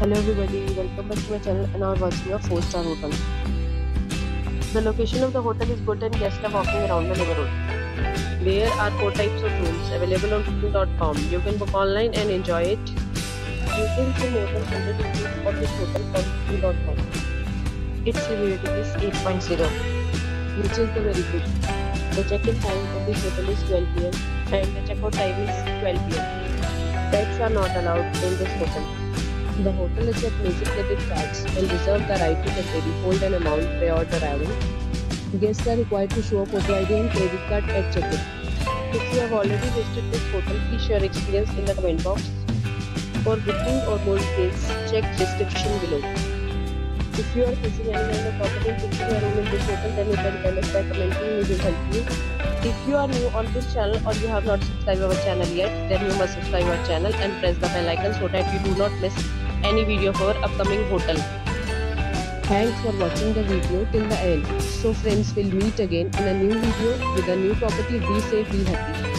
Hello everybody, welcome back to my channel and now watching a 4-star hotel. The location of the hotel is good and guests are walking around the neighborhood. There are 4 types of rooms available on booking.com. You can book online and enjoy it. You can see more than 100 reviews of this hotel on booking.com. Its review rating is 8.0, which is the very good. The check-in time of this hotel is 12 p.m. and the checkout time is 12 p.m. Pets are not allowed in this hotel. The hotel accepts major credit cards and reserves the right to temporarily hold an amount prior to arrival. Guests are required to show a photo ID and credit card at check-in. If you have already visited this hotel, please share your experience in the comment box. For booking or more details, check description below. If you are facing any kind of problem in booking a room in this hotel, then you can tell us by commenting. We will help you. If you are new on this channel or you have not subscribed our channel yet, then you must subscribe our channel and press the bell icon so that you do not miss any video of our upcoming hotel. Thanks for watching the video till the end. So friends, will meet again in a new video with a new property. Be safe, be happy.